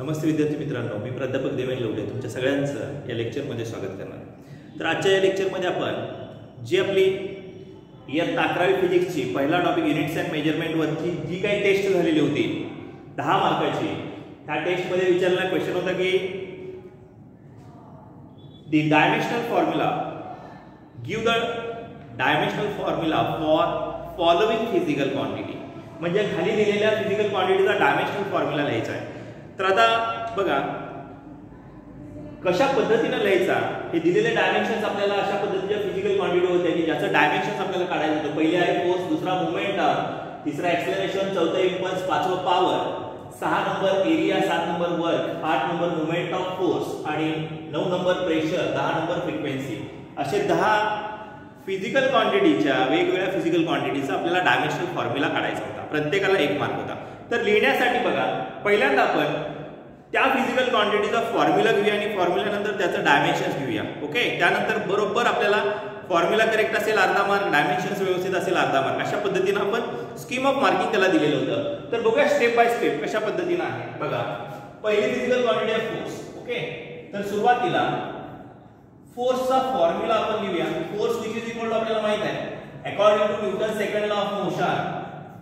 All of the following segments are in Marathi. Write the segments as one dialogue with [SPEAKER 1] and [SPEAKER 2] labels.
[SPEAKER 1] नमस्ते विद्यार्थी मित्रांनो, मी प्राध्यापक देवेंद्र लवटे तुमच्या सगळ्यांचं या लेक्चरमध्ये स्वागत करणार। तर आजच्या या लेक्चरमध्ये आपण जी आपली इयत्ता 11वी फिजिक्सची पहिला टॉपिक युनिट्स अँड मेजरमेंट वरची जी काही टेस्ट झालेली होती 10 मार्काची, त्या टेस्टमध्ये विचारलेला क्वेश्चन होता की the dimensional formula give the dimensional formula for following physical quantity, म्हणजे खाली दिलेल्या फिजिकल क्वांटिटीचा डायमेन्शनल फॉर्म्युला लिहायचा आहे। तर आता बघा कशा पद्धतीने लिहायचा, हे दिलेले डायमेन्शन्स आपल्याला अशा पद्धतीच्या फिजिकल क्वांटिटी होत्या की ज्याचं डायमेन्शन्स आपल्याला काढायचं होतं। पहिले आहे फोर्स, दुसरा मोमेंटम, तिसरा एक्सेलरेशन, चौथा इम्पल्स, पाचवा power, 6 number area, 7 number work, 8 number moment of force आणि 9 नंबर प्रेशर, 10 नंबर फ्रिक्वेन्सी, असे 10 फिजिकल क्वांटिटीच्या वेगवेगळ्या फिजिकल क्वांटिटीचा आपल्याला डायमेन्शनल फॉर्म्युला काढायचा होता। प्रत्येकाला 1 मार्क होता। तर लिहिण्यासाठी बघा पहिल्यांदा आपण त्या फिजिकल क्वांटिटीचा फॉर्म्युला घेऊया आणि फॉर्म्युल्यानंतर त्याचं डायमेन्शन्स घेऊया। ओके, त्यानंतर बरोबर आपल्याला फॉर्म्युला करेक्ट असेल अर्धा मार्क, डायमेन्शन्स व्यवस्थित असेल अर्धा मार्क, अशा पद्धतीने आपण स्कीम ऑफ मार्किंग त्याला दिलेलं होतं। तर बघूया स्टेप बाय स्टेप कशा पद्धतीने आहे। बघा पहिली फिजिकल क्वांटिटी आहे फोर्स। ओके, तर सुरुवातीला फोर्सचा फॉर्म्युला आपण लिहूया। Force which is equal to आपल्याला माहित आहे according to Newton second law of motion,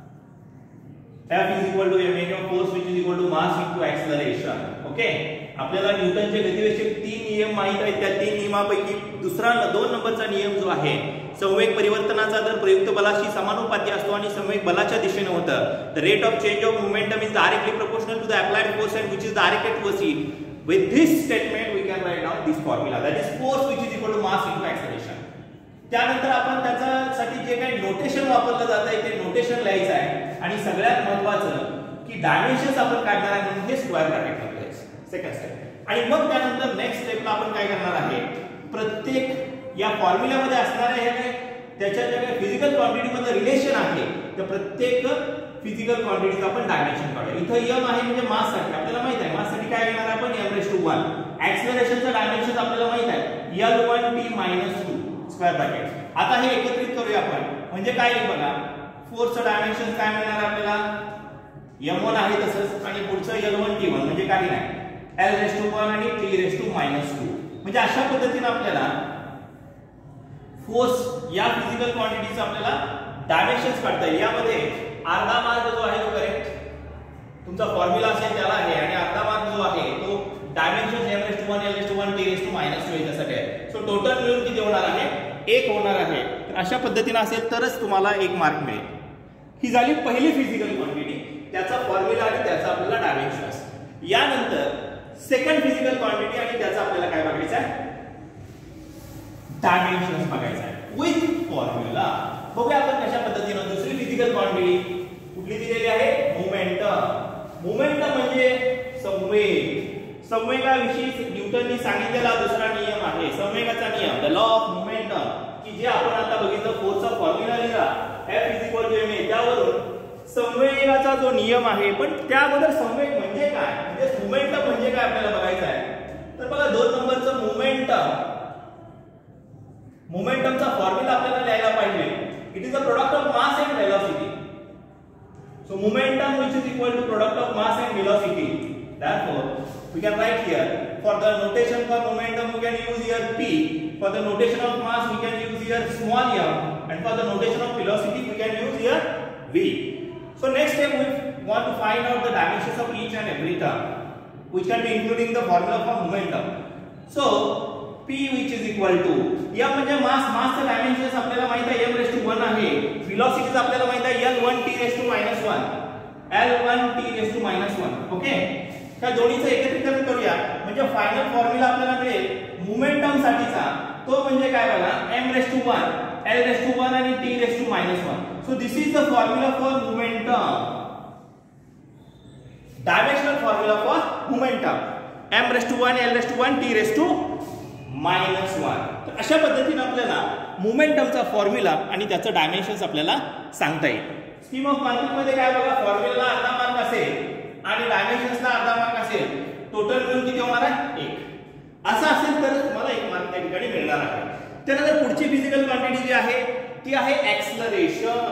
[SPEAKER 1] F is equal to ma of force which is equal to mass into acceleration। Okay, आपल्याला न्यूटनचे गतिवेगाचे 3 नियम माहित आहेत। त्या 3 नियमांपैकी दुसरा 2 नंबरचा नियम जो आहे, संवेग परिवर्तनाचा दर प्रयुक्त बलाशी समानुपाती असतो आणि संवेग बलाच्या दिशेने होतं। The rate of change of momentum is directly proportional to the applied force and which is directed to see. With this statement we can write down this formula, that is force which is equal to mass into acceleration. त्यानंतर आपण त्याच्यासाठी जे काही नोटेशन वापरलं जात आहे ते नोटेशन लिहायचं आहे आणि सगळ्यात महत्त्वाचं की डायमेन्शन्स आपण काढणार आहे म्हणून हे स्क्वेअर ब्रॅकेट मध्ये लिहायचं सेकंड स्टेप। आणि मग त्यानंतर नेक्स्ट स्टेपला आपण काय करणार आहे, प्रत्येक या फॉर्म्युल्यामध्ये असणाऱ्या हे त्याच्या ज्या काही फिजिकल क्वांटिटी मध्ये रिलेशन आहे त्या प्रत्येक फिजिकल क्वांटिटीचा आपण डायमेन्शन काढूया। इथं m आहे म्हणजे मास साठी आपल्याला माहित आहे, मास साठी काय घेणार आहे आपण m⁻1। एक्सेलरेशनचं डायमेन्शन आपल्याला माहित आहे L1t-2 स्क्वेअर ब्रॅकेट। आता हे एकत्रित करूया आपण, म्हणजे काय आहे बघा, फोर्सचं डायमेन्शन काय मिळणार आपल्याला m1 आहे तसंच आणि पुढचं L1t1 म्हणजे काही नाही L⁻1 आणि t⁻2। म्हणजे अशा पद्धतीने आपल्याला फोर्स या फिजिकल क्वांटिटीचा आपल्याला डायमेन्शन्स काढता येईल। यामध्ये अर्धा मार्क जो आहे तो करेक्ट तुमचा फॉर्म्युला असेल त्याला आहे आणि अर्धा मार्क जो आहे तो डायमेन्शन m⁻1 L⁻1 t⁻2 याच्यासाठी आहे। सो टोटल मिळून किती होणार आहे, 1 होणार आहे। तर अशा पद्धतीने असेल तरच तुम्हाला 1 मार्क मिळेल। ही झाली पहिली फिजिकल क्वांटिटी, त्याचा फॉर्म्युला आणि त्याचा आपल्याला डायमेन्शन्स। यानंतर सेकंड फिजिकल क्वांटिटी आणि त्याचा आपल्याला काय बघायचं आहे, डायमेन्शन्स बघायचं आहे विथ फॉर्म्युला। बघूया आपण कशा पद्धतीने दुसरी फिजिकल क्वांटिटी कुठली दिलेली आहे, मोमेंटम। मोमेंटम म्हणजे संवेग। संवेगाविषयी न्यूटनने सांगितलेला दुसरा नियम आहे संवेगाचा नियम, द लॉ ऑफ मोमेंटम, की जे आपण आता बघितलं फोर्सचा फॉर्म्युला लिहिला F is equal to ma, त्यावरून संवेगाचा जो नियम आहे, पण त्याबद्दल संवेग म्हणजे काय, म्हणजे मोमेंटम म्हणजे काय आपल्याला बघायचं आहे। तर बघा 2 नंबरचं मोमेंटम, मोमेंटमचा फॉर्म्युला आपल्याला लिहायला पाहिजे, it is the product of mass and velocity. So momentum which is equal to product of mass and velocity. Therefore, we can write here for the notation for momentum we can use here p, for the notation of mass we can use here small m, and for the notation of velocity we can use here v. So next step we want to find out the dimensions of each and every term which can be including the formula for momentum. So p which is equal to m म्हणजे मास, मासचं डायमेन्शन्स आपल्याला माहित आहे m⁻1 आहे, वेलोसिटीच आपल्याला माहित आहे L1t⁻1 L1t⁻1। ओके, त्या दोन्हीचं एकत्रीकरण करूया म्हणजे फायनल फॉर्म्युला आपल्याला मिळेल मोमेंटम साठीचा, तो म्हणजे काय बघा m⁻1 L⁻1 आणि t⁻1। So this is the formula for momentum, dimensional formula for momentum m⁻1 L⁻1 t⁻1। तर अशा पद्धतीने आपल्याला मोमेंटमचा फॉर्म्युला आणि त्याचं डायमेन्शन्स आपल्याला सांगता येईल। स्कीम ऑफ मार्किंग मध्ये काय बघा, फॉर्म्युला अर्धा मार्क असेल आणि डायमेन्शन्सला अर्धा मार्क असेल, टोटल मिळून किती होणार आहे 1। असं असेल तर तुम्हाला 1 मार्क त्या ठिकाणी मिळणार आहे। त्यानंतर पुढची फिजिकल क्वांटिटी जी आहे ती आहे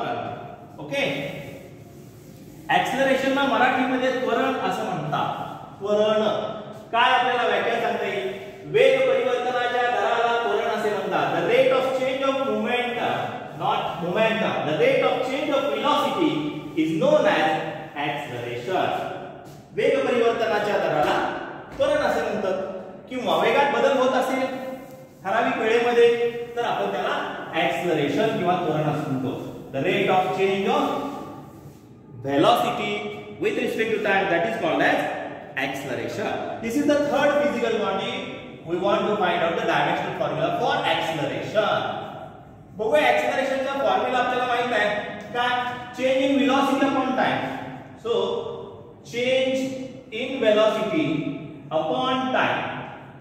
[SPEAKER 1] एक्सेलरेशन। ओके, एक्सेलरेशनला मराठीमध्ये त्वरण असं म्हणतात। त्वरण. काय आपल्याला व्याख्या सांगता येईल? वेग परिवर्तनाच्या दराला त्वरण असे म्हणतात. The rate of change of momentum, not momentum, the rate of change of velocity is known as acceleration. वेग परिवर्तनाच्या दराला त्वरण असे म्हणतात. किंवा वेगात बदल होत असेल ठराविक वेळेमध्ये तर आपण त्याला ऍक्सलरेशन किंवा त्वरण असं म्हणतो. The rate of change of velocity with respect to time, that is called as acceleration. This is the third physical quantity. We want to find out the dimensional formula for acceleration. बघूया acceleration चा फॉर्म्युला आपल्याला माहित आहे काय? change in velocity upon time. So change in velocity upon time.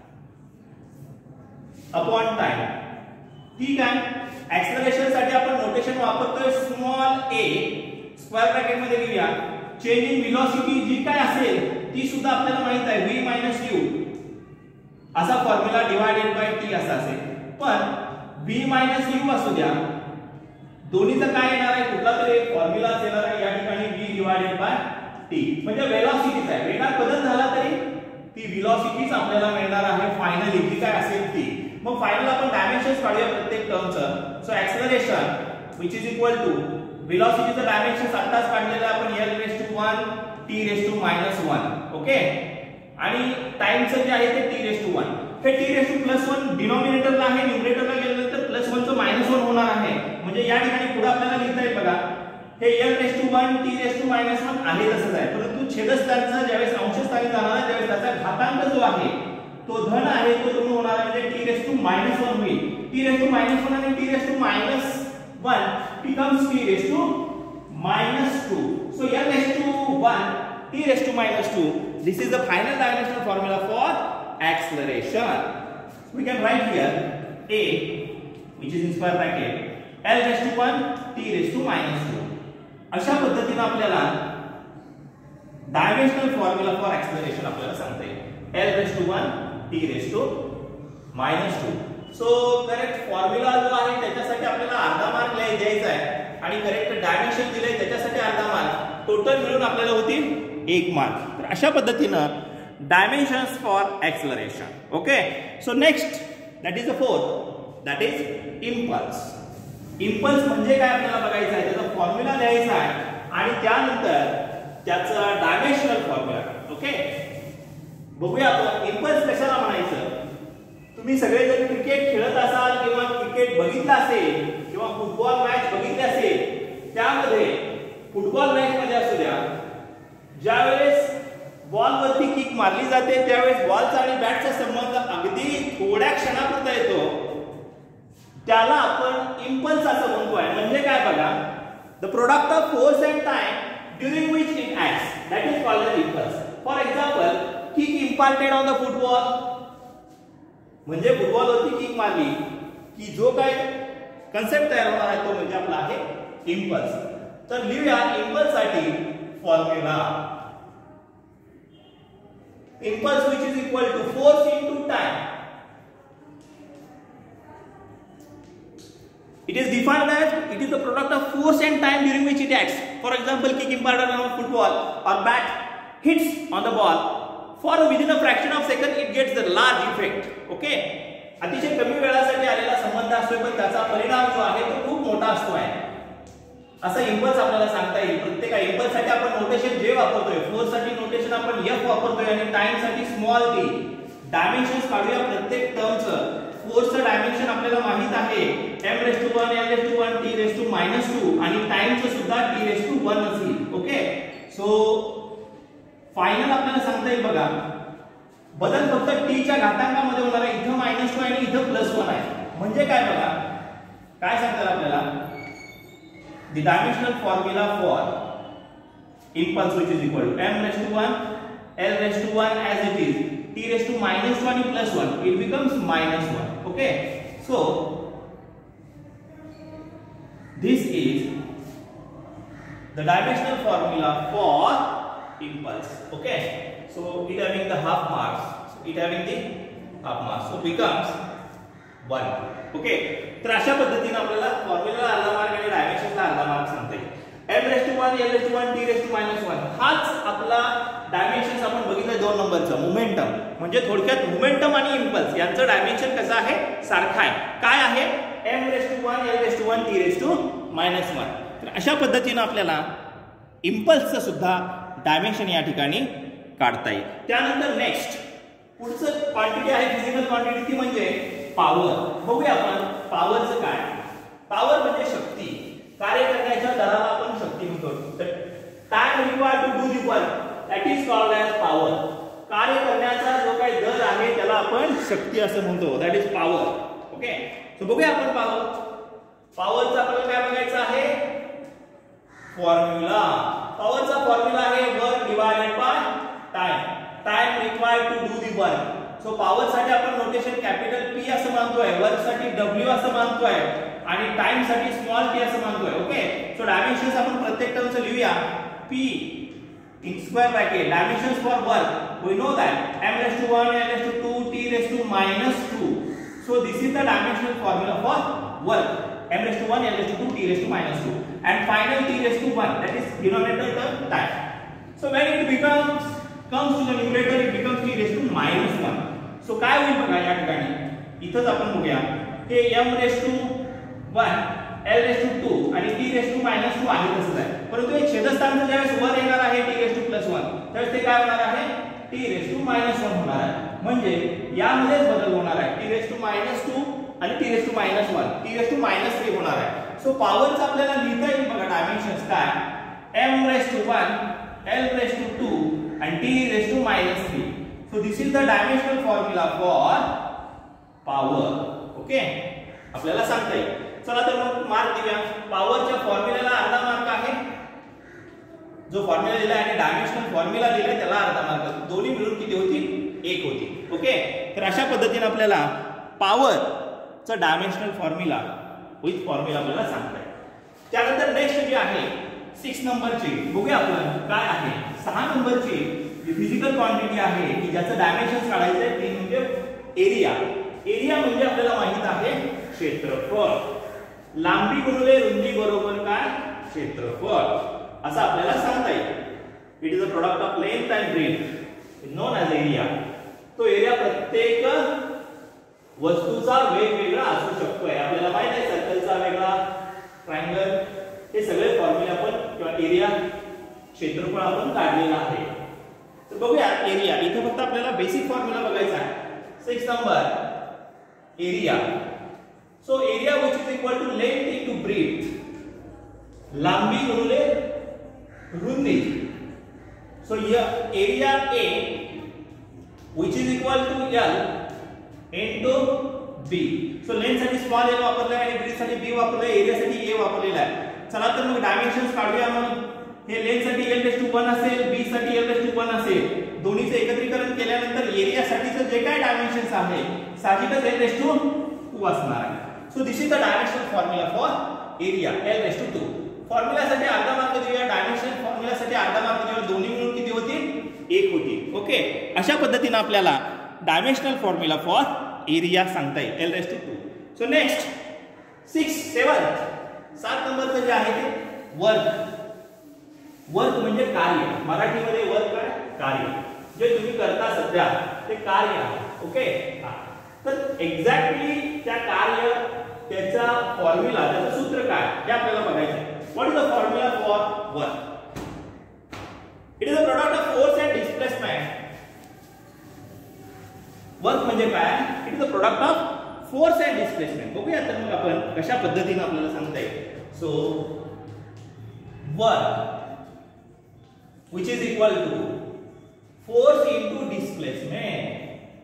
[SPEAKER 1] upon time. ठीक आहे. acceleration साठी आपण नोटेशन वापरतोय स्मॉल a. स्क्वेअर ब्रॅकेट मध्ये लिहूया. चेंज इन वेलोसिटी जी काय असेल ती सुद्धा आपल्याला माहित आहे v - u असा फॉर्म्युला डिवाइडेड बाय t असा असेल. पण v - u असू द्या, दोन्हीचं काय येणार आहे? कुठला तरी फॉर्म्युला येणार आहे या ठिकाणी v डिवाइडेड बाय t. म्हणजे वेलोसिटीच आहे. वेगात बदल झाला तरी ती वेलोसिटीच आपल्याला मिळणार आहे फायनली जी काय असेल ती. मग फायनल आपण डायमेन्शन्स काढूया प्रत्येक टर्मचं. So acceleration which is equal to वेलोसिटीचं डायमेन्शन आत्ताच काढलेलं आपण l⁻⁴ t⁻⁻⁴ ओके. आणि टाइमचं जे आहे ते t⁻⁴. हे t⁻+1 डिनॉमिनेटरला आहे, न्यूमरेटरला गेल्यानंतर +1 चं -1 होणार आहे. म्हणजे या ठिकाणी पुढे आपल्याला लिहिता येईल बघा, हे l⁻⁴ t⁻⁻⁴ आहे तसंच आहे. परंतु छेदस्थानाचा ज्यावेळेस अंशस्थानी जाणार आहे त्यावेळेस त्याचा घातांक जो आहे तो धन आहे तो ऋण होणार आहे. म्हणजे t⁻⁻1 होईल. t⁻⁻1 आणि t⁻⁻1 becomes t⁻⁻². So l⁻⁴ t⁻⁻². This is the final dimensional formula for acceleration. We can write here a, which is in square bracket, l⁻⁴ t⁻⁻². अशा पद्धतीने आपल्याला डायमेन्शनल फॉर्म्युला फॉर ऍक्सेलरेशन आपल्याला सांगता येईल. l⁻⁴ t⁻⁻². So correct formula जो आहे त्याच्यासाठी आपल्याला अर्धा मार्क द्यायचा आहे आणि करेक्ट डायमेन्शन दिले त्याच्यासाठी अर्धा मार्क. टोटल मिळून आपल्याला होतील 1 मार्क. तर अशा पद्धतीनं dimensions for acceleration. Okay. So next that is the fourth, that is impulse. Impulse म्हणजे काय आपल्याला बघायचं आहे, त्याचा फॉर्म्युला लिहायचा आहे आणि त्यानंतर त्याचा डायमेन्शनल फॉर्म्युला. ओके. बघूया आपण इम्पल्स कशाला म्हणायचं. तुम्ही सगळेजण क्रिकेट खेळत असाल किंवा क्रिकेट बघितलं असेल किंवा फुटबॉल मॅच बघितली असेल. त्यामध्ये फुटबॉल मॅच मध्ये असू द्या, ज्यावेळेस बॉल वरती किक मारली जाते त्यावेळेस बॉलचा आणि बॅटचा संबंध अगदी थोड्या क्षणापुरता येतो, त्याला आपण इम्पल्स असं म्हणतोय. म्हणजे काय बघा, the product of force and time during which it acts, that is called as impulse. For example, kick imparted on the football, म्हणजे फुटबॉल वरती किक मारली की जो काय कन्सेप्ट तयार होणार आहे तो म्हणजे आपला आहे इम्पल्स. तर लिहूया इम्पल्स साठी formula. Impulse which is equal to force into time. It is defined as it is the product of force and time during which it acts. For example, kick imparted on a football or bat hits on the ball. For within a fraction of second it gets the large effect. Okay. अतिशय कमी वेळासाठी आलेला संबंध असतो पण त्याचा परिणाम जो आहे तो खूप मोठा असतो आहे. असं इम्पल्स आपल्याला सांगता येईल. प्रत्येक इम्पल्स साठी आपण नोटेशन जे वापरतोय, फोर्स साठी नोटेशन आपण f वापरतोय आणि टाइम साठी स्मॉल t. डायमेन्शन्स काढूया प्रत्येक टर्मचं. फोर्सचं डायमेन्शन आपल्याला माहित आहे m⁻⁴ l⁻⁴ t⁻⁻² आणि टाइमचं सुद्धा t⁻⁴ असेल. ओके. सो फायनल आपल्याला सांगता येईल बघा, बदल फक्त t च्या घातांकामध्ये होणार आहे. इथं -2 आणि इथं +1 आहे. म्हणजे काय बघा, काय सांगतात आपल्याला, the dimensional formula for impulse which is equal to m⁻⁴ l⁻⁴ as it is t⁻⁻² आणि +1 it becomes -1. Okay. So this is the dimensional formula for impulse. Okay. So it having the half marks. So it having the half marks. So becomes 1. Okay. तर अशा पद्धतीने आपल्याला फॉर्म्युला अर्धा मार्क आणि डायमेन्शनला अर्धा मार्क सांगता येईल. m⁻⁴ l⁻⁴ t⁻⁻⁴ हाच आपला डायमेन्शन्स आपण बघितलं 2 नंबरचं मोमेंटम. म्हणजे थोडक्यात मोमेंटम आणि इम्पल्स यांचं डायमेन्शन कसं आहे, सारखं आहे. काय आहे, m⁻⁴ l⁻⁴ t⁻⁻⁴. तर अशा पद्धतीने आपल्याला इम्पल्सचं सुद्धा डायमेन्शन या ठिकाणी काढता येईल. त्यानंतर नेक्स्ट पुढचं क्वांटिटी आहे फिजिकल क्वांटिटी, ती म्हणजे पॉवर. बघूया आपण पॉवरचं काय. पॉवर म्हणजे शक्ती, कार्य करण्याच्या दराला आपण शक्ती म्हणतो. तर time required to do the work that is called as power. कार्य करण्याचा जो काही दर आहे त्याला आपण शक्ती असं म्हणतो, that is power. Okay, so बघूया आपण पॉवर. पॉवरचा आपल्याला काय बघायचं आहे, फॉर्म्युला. पॉवरचा फॉर्म्युला आहे work divided by time. Time required to do the work. So power साठी आपण नोटेशन कॅपिटल P असं मानतोय, वर्क साठी W असं मानतोय आणि टाइम साठी स्मॉल t असं मानतोय. ओके, सो डायमेन्शन्स आपण प्रत्येक टर्मचं लिहूया. P in square bracket dimensions for work we know that m⁻⁴ l⁻⁴ t⁻⁻². so this is the dimensional formula for work, m⁻⁴ l⁻⁴ t⁻⁻², and final t⁻⁴ that is denominator term time. so when it comes to the numerator it becomes t⁻⁻1. so काय होईल बघा या ठिकाणी इथंच आपण बघूया हे m⁻⁴ l⁻⁴ आणि t⁻⁻² आहे तसंच आहे, परंतु हे छेदस्थानचं ज्यावेळेस वर येणार आहे t⁻+1 त्यावेळेस ते काय होणार आहे, t⁻⁻1 होणार आहे. म्हणजे यामध्येच बदल होणार आहे, t⁻⁻² आणि t⁻⁻1 t⁻⁻3 होणार आहे. सो पॉवरचं आपल्याला लिहिता येईल बघा डायमेन्शन्स काय, m⁻⁴ l⁻⁴ and t⁻⁻3. so this is the dimensional formula for power. Okay, आपल्याला सांगता येईल. चला तर मग मार्क देऊया. पॉवरच्या फॉर्म्युल्याला अर्धा मार्क आहे, जो फॉर्म्युला दिला आहे आणि डायमेन्शनल फॉर्म्युला दिलाय त्याला अर्धा मार्क. दोन्ही मिळून किती होतील, 1 होतील. ओके, तर अशा पद्धतीने आपल्याला पॉवरचं डायमेन्शनल फॉर्म्युला विथ फॉर्म्युला आपल्याला सांगता येईल. त्यानंतर नेक्स्ट जी आहे 6 नंबरची बघूया आपण काय आहे. 6 नंबरची फिजिकल क्वांटिटी आहे की ज्याचं डायमेन्शन काढायचं आहे ते म्हणजे एरिया. एरिया म्हणजे आपल्याला माहित आहे क्षेत्रफळ. लांबी गुणिले रुंदी बरोबर काय, क्षेत्रफळ असं आपल्याला सांगता येईल. It is a product of length and breadth known as area. तो एरिया प्रत्येक वस्तूचा वेगवेगळा असू शकतोय. आपल्याला माहित आहे सर्कलचा वेगळा, ट्रायंगल, हे सगळे फॉर्म्युले आपण किंवा एरिया क्षेत्रफळ आपण काढलेला आहे. तर बघूया एरिया. इथे फक्त आपल्याला बेसिक फॉर्म्युला बघायचा आहे. 6 number area. So area which is equal to length into breadth, लांबी गुणिले रुंदी. So area A which is equal to L into B. So length साठी स्मॉल l वापरलाय आणि ब्रेथ साठी B वापरलाय, एरिया साठी A वापरलेला आहे. चला तर मग डायमेन्शन्स काढूया. मग हे लेंथ साठी l⁻1 असेल, B साठी l⁻1 असेल. दोन्हीचे एकत्रीकरण केल्यानंतर एरिया साठीचं जे काय डायमेन्शन्स आहे साहजिकच l⁻² असणार आहे. So this is the dimensional formula for area l⁻². फॉर्म्युलासाठी अर्धा मार्क देऊया, डायमेन्शनल फॉर्म्युलासाठी अर्धा मार्क देऊया. दोन्ही मिळून किती होतील, 1 होतील. ओके, अशा पद्धतीने आपल्याला डायमेन्शनल फॉर्म्युला फॉर एरिया सांगता येईल l⁻². सो नेक्स्ट 7 नंबरचं जे आहे ते वर्क. वर्क म्हणजे कार्य. मराठीमध्ये वर्क काय, कार्य. जे तुम्ही करता सध्या ते कार्य आहे. ओके, तर एक्झॅक्टली त्या कार्य त्याचा फॉर्म्युला त्याचं सूत्र काय हे आपल्याला बघायचं आहे. What is the formula for work? It is a product of force and displacement. Work म्हणजे काय, it is a product of force and displacement. बघूया तर मग आपण कशा पद्धतीने आपल्याला सांगता येईल. So work which is equal to force into displacement.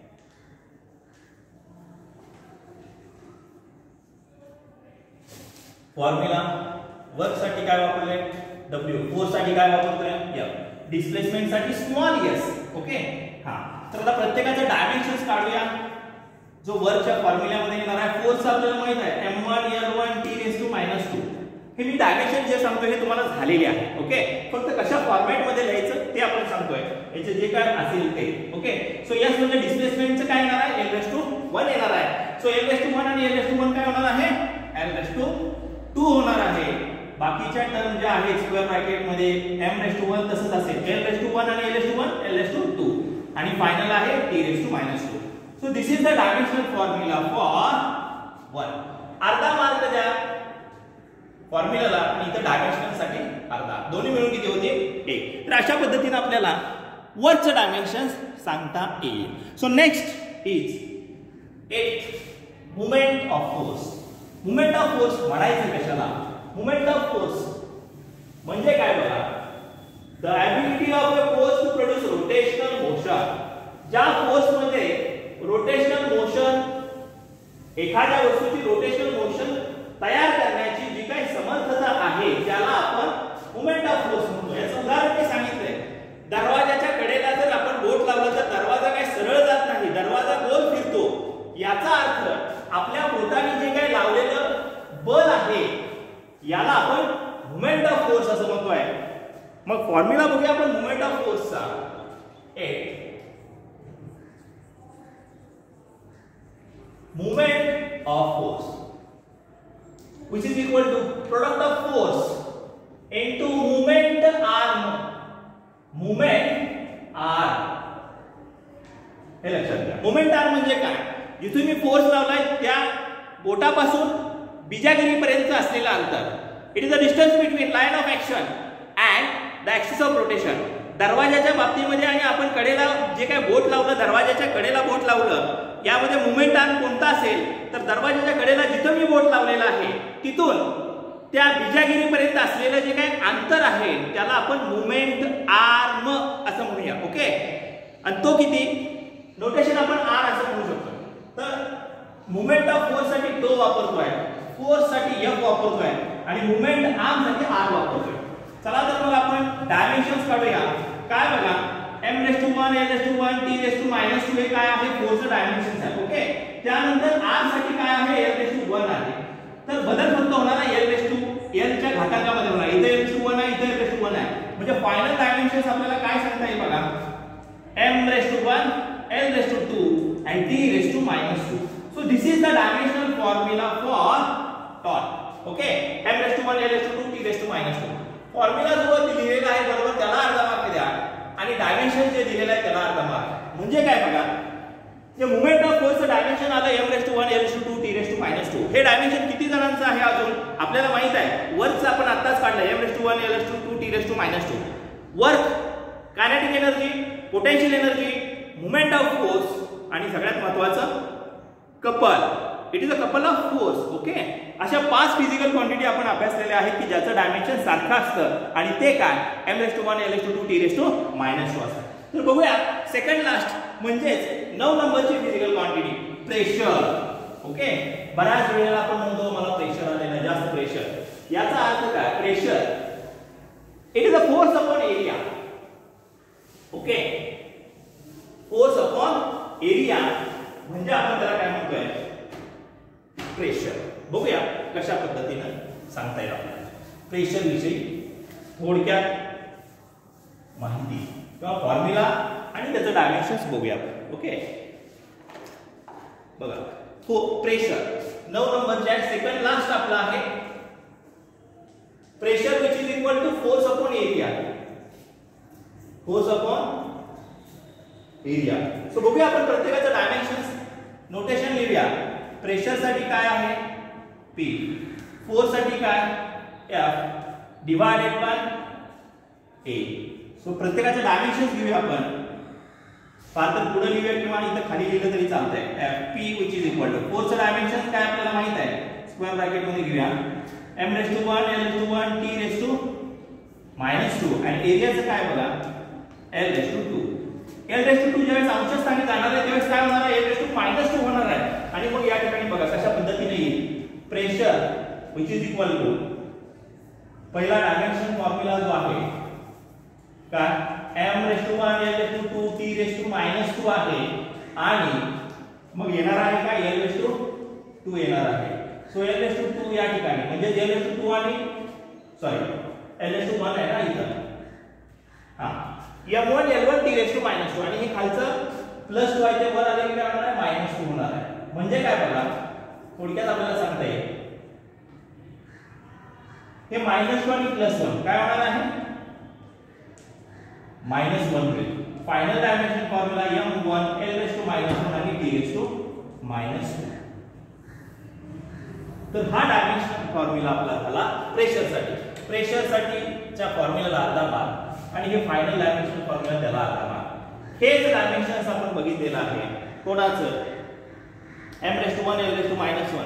[SPEAKER 1] Formula work साठी काय वापरले, W. फोर्स साठी काय वापरतोय, F. डिस्प्लेसमेंट साठी स्मॉल s. ओके, हा. तर आता प्रत्येकाचे डायमेन्शन्स काढूया. जो वर्कच्या फॉर्म्युल्यामध्ये येणार आहे फोर्स आपल्याला माहित आहे m1 l1 t⁻². हे मी डायमेन्शन जे सांगतोय हे तुम्हाला झालेले आहे. ओके, फक्त कशा फॉर्मॅट मध्ये लिहायचं ते आपण सांगतोय. याचे जे काय असेल ते. ओके, सो s म्हणजे डिस्प्लेसमेंटचं काय येणार आहे, l⁻1 येणार आहे. सो l⁻1 आणि l⁻1 काय होणार आहे, l⁻2 होणार आहे. बाकीच्या टर्म ज्या आहेत स्क्वेअर ब्रॅकेट मध्ये m⁻1 तसंच असेल, l⁻1 आणि l⁻1 l⁻2 आणि फायनल आहे t⁻². So this is the dimensional formula for 1. अर्धा मार्क द्या फॉर्म्युलाला आणि इथं डायमेन्शनल साठी अर्धा, दोन्ही मिळून किती होते 1. तर अशा पद्धतीने आपल्याला वर्कचं डायमेन्शन्स सांगता येईल. So next is 8 moment of force. Moment of force म्हणायचं कशाला? मोमेंट ऑफ फोर्स म्हणजे काय बघा, the ability of a force to produce rotational motion. ज्या फोर्स मध्ये रोटेशनल मोशन, एखाद्या वस्तूची रोटेशनल मोशन तयार करण्याची जी काही समर्थता आहे त्याला आपण मोमेंट ऑफ फोर्स म्हणतो. याचं उदाहरण मी सांगितलंय. दरवाजाच्या कडेला जर आपण बोट लावलं तर दरवाजा काय सरळ जात नाही, दरवाजा गोल फिरतो. याचा अर्थ आपल्या बोटाने जे काही लावलेलं बल आहे याला आपण मोमेंट ऑफ फोर्स असं म्हणतोय. मग फॉर्म्युला बघूया आपण मोमेंट ऑफ फोर्सचा. 8 moment of force which is equal to product of force into moment arm. Moment arm हे लक्षात घ्या. मोमेंट आर्म म्हणजे काय? जिथून मी फोर्स लावलाय त्या बोटापासून बिजागिरी पर्यंत असलेला अंतर. It is the distance between line of action and the axis of rotation. दरवाजाच्या बाबतीमध्ये आणि आपण कडेला जे काय बोट लावलं, दरवाजाच्या कडेला बोट लावलं, यामध्ये मोमेंट आर्म कोणता असेल तर दरवाजाच्या कडेला जिथं मी बोट लावलेला आहे तिथून त्या बिजागिरीपर्यंत असलेलं जे काही अंतर आहे त्याला आपण मोमेंट आर्म असं म्हणूया. ओके. आणि तो किती? नोटेशन आपण आर असं म्हणू शकतो. तर मोमेंट ऑफ फोर्स साठी टो वापरतोय, फोर्स साठी एफ वापरतोय आणि मोमेंट आर्म साठी आर वापरतोय. चला तर मग आपण डायमेन्शन्स काढूया. काय बघा, m⁻1 l⁻1 t⁻², हे काय आहे? फोर्सचं डायमेन्शन्स आहे. ओके. त्यानंतर r साठी काय आहे? l⁻1 आहे. तर बदल फक्त होणार आहे l च्या घातांकामध्ये होणार. इथे l⁻1 आहे, इथे l⁻1 आहे. म्हणजे फायनल डायमेन्शन्स आपल्याला काय सांगता येईल बघा, m⁻1 l⁻2 and t⁻². So this is the dimensional formula for torque. Okay, m⁻1 l⁻2 t⁻². Formula जो दिलेला आहे बरोबर त्याला अर्धा मार्क द्या आणि डायमेन्शन जे दिलेलं आहे त्याला अर्धा मार्क. म्हणजे काय बघा, जे मोमेंट ऑफ फोर्सचं डायमेन्शन आलं m⁻1 l⁻2 t⁻². हे डायमेन्शन किती जणांचं आहे अजून आपल्याला माहित आहे. वर्कचं आपण आत्ताच काढलं m⁻1 l⁻2 t⁻². Work, kinetic energy, potential energy, moment of force आणि सगळ्यात महत्त्वाचं couple. It is a couple of force. Okay. अशा 5 फिजिकल क्वांटिटी आपण अभ्यासलेल्या आहेत की ज्याचं डायमेन्शन सारखं असतं आणि ते काय m⁻1 l⁻2 t⁻² असतं. तर बघूया सेकंड लास्ट म्हणजेच 9 नंबरची फिजिकल क्वांटिटी प्रेशर. ओके. बऱ्याच वेळेला आपण म्हणतो मला प्रेशर आलेलं, जास्त प्रेशर. याचा अर्थ काय? Pressure it is a force upon area. Okay. Force upon area म्हणजे आपण त्याला काय म्हणतोय? प्रेशर. बघूया कशा पद्धतीने सांगता येईल आपल्याला प्रेशर विषयी थोडक्यात माहिती किंवा फॉर्म्युला आणि त्याचं डायमेन्शन्स बघूया. ओके. बघा, प्रेशर 9 नंबरच्या सेकंड लास्ट आपला आहे pressure which is equal to force upon area. Force upon area. So बघूया आपण प्रत्येकाचं डायमेन्शन्स नोटेशन लिहूया. प्रेशर साठी काय आहे? P. फोर्स साठी काय? F divided by A. So प्रत्येकाचे डायमेन्शन्स घेऊया आपण. फार तर पुढे लिहूया किंवा इथं खाली लिहिलं तरी चालतंय. P which is equal to फोर्सचं डायमेन्शन काय आपल्याला माहित आहे. स्क्वेअर ब्रॅकेट मध्ये घेऊया m⁻1 l⁻1 t⁻² आणि एरियाचं काय बघा l⁻2. l⁻2 ज्यावेळेस अंश स्थानी जाणार आहे त्यावेळेस काय होणार आहे? l⁻2 होणार आहे. आणि मग या ठिकाणी बघा कशा पद्धतीने येईल. Pressure which is equal to पहिला डायमेन्शन फॉर्म्युला जो आहे का m⁻1 l⁻2 t⁻² आहे आणि मग येणार आहे का l⁻2 येणार आहे. सो l⁻2 या ठिकाणी म्हणजे l⁻2 आणि सॉरी l⁻1 आहे ना इथं. हा m1 l1 t⁻² आणि हे खालचं +2 आहे ते वर आले की काय होणार आहे? -2 होणार आहे. म्हणजे काय बघा थोडक्यात आपल्याला सांगता येईल हे -1 आणि +1 काय होणार आहे -1 होईल. Final dimension formula m1 l⁻⁻1 आणि t⁻⁻². तर हा डायमेन्शन फॉर्म्युला आपला झाला प्रेशरसाठीच्या फॉर्म्युलाला अर्धा मार्क आणि हे फायनल डायमेन्शन फॉर्म्युला त्याला अर्धा मार्क. हेच डायमेन्शन्स आपण बघितलेलं आहे कोणाचं m⁻1 l⁻⁻1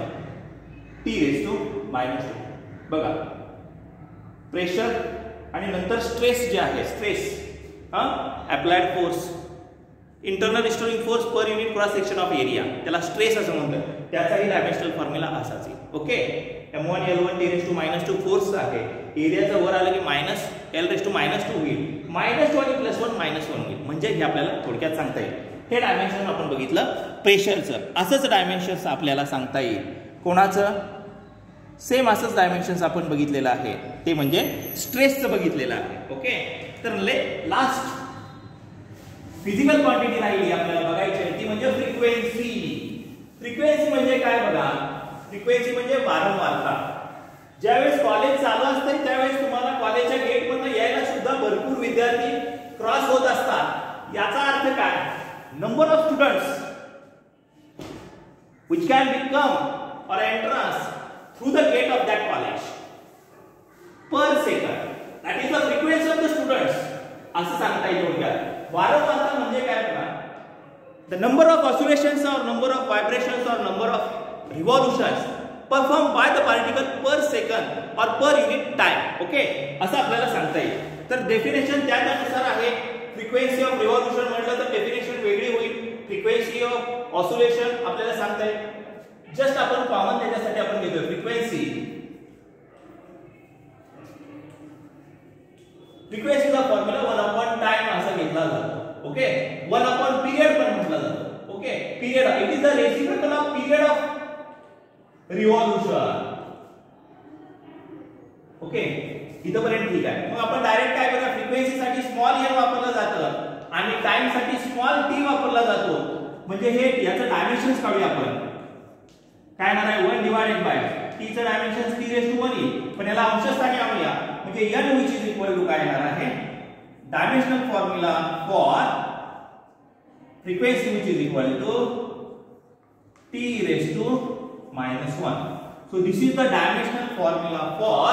[SPEAKER 1] t⁻². बघा प्रेशर आणि नंतर स्ट्रेस जे आहे stress applied force internal restoring force per unit cross section of area त्याला स्ट्रेस असं म्हणतात. त्याचाही डायमेन्शनल फॉर्म्युला असाच आहे. Okay m1 l1 t⁻². Force आहे एरियाचा वर आलं की -l⁻² होईल. -2 आणि +1 -1 होईल. म्हणजे हे आपल्याला थोडक्यात सांगता येईल. हे डायमेन्शन आपण बघितलं प्रेशरचं. असंच डायमेन्शन्स आपल्याला सांगता येईल कोणाचं सेम असंच डायमेन्शन्स आपण बघितलेलं आहे ते म्हणजे स्ट्रेसचं बघितलेलं आहे. ओके तर लास्ट फिजिकल क्वांटिटी राहिली आपल्याला बघायची आहे ती म्हणजे फ्रिक्वेन्सी. फ्रिक्वेन्सी म्हणजे काय बघा फ्रिक्वेन्सी म्हणजे वारंवारता. ज्यावेळेस कॉलेज चालू असते त्यावेळेस तुम्हाला कॉलेजच्या गेटमधून यायला सुद्धा भरपूर विद्यार्थी क्रॉस होत असतात. याचा अर्थ काय number of students which can become or entrance through the gate of that college per second, that is the frequency of the students. असं सांगता येईल थोडक्यात. वारंवारता म्हणजे काय बघा the number of oscillations or number of vibrations or number of revolutions performed by the particle per second or per unit time. Okay असं आपल्याला सांगता येईल. तर डेफिनेशन त्यानुसार आहे. फ्रिक्वेन्सी ऑफ रिव्हॉल्यूशन म्हटलं तर डेफिनेशन वेगळी होईल. फ्रिक्वेन्सी ऑफ ऑसिलेशन आपल्याला सांगता येईल. जस्ट आपण कॉमन त्याच्यासाठी आपण घेतोय फ्रिक्वेन्सीचा फॉर्म्युला 1/टाइम असा घेतला जातो. ओके 1/पिरियड पण म्हटलं जातं. Okay period it is the reciprocal of period of revolution. Okay इथपर्यंत ठीक आहे. मग आपण डायरेक्ट काय बघा फ्रिक्वेन्सीसाठी स्मॉल n वापरलं जातं आणि टाइम साठी स्मॉल t वापरला जातो. म्हणजे हे याचं डायमेन्शन्स काढूया आपण. काय येणार आहे 1/t चं डायमेन्शन t⁻1 येईल. पण याला अंशस्थानी आणूया म्हणजे n which is equal to काय येणार आहे dimensional formula for frequency which is equal to t⁻⁻1. so this is the dimensional formula for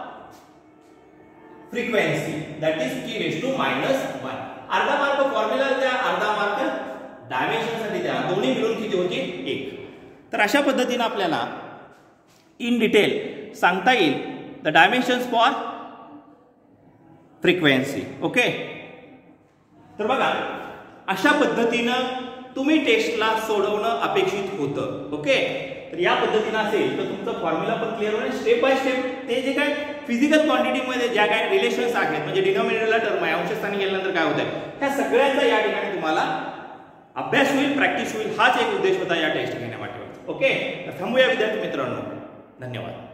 [SPEAKER 1] frequency that is t⁻⁻1. अर्धा मार्क फॉर्म्युला द्या अर्धा मार्क डायमेन्शन साठी द्या. दोन्ही मिळून किती होती 1. तर अशा पद्धतीने आपल्याला इन डिटेल सांगता येईल the dimensions for frequency. Okay तर बघा अशा पद्धतीनं तुम्ही टेस्टला सोडवणं अपेक्षित होतं. ओके तर या पद्धतीने असेल तर तुमचा फॉर्म्युला पण क्लिअर होईल. स्टेप बाय स्टेप ते जे काय फिजिकल क्वांटिटी मध्ये ज्या काय रिलेशन्स आहेत म्हणजे डिनॉमिनेटरला टर्म आहे अंशस्थानी गेल्यानंतर काय होत आहे त्या सगळ्यांचा या ठिकाणी तुम्हाला अभ्यास होईल प्रॅक्टिस होईल. हाच एक उद्देश होता या टेस्ट घेण्यासाठी. ओके तर थांबूया विद्यार्थी मित्रांनो. धन्यवाद.